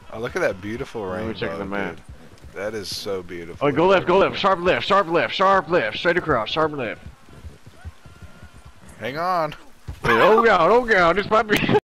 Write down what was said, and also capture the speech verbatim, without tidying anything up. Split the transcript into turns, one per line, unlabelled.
Oh, look at that beautiful rainbow.
Let me check the map.
Dude. That is so beautiful.
Oh, go left, go left, sharp left, sharp left, sharp left, straight across, sharp left.
Hang on.
Hey, oh god, oh god, this might be.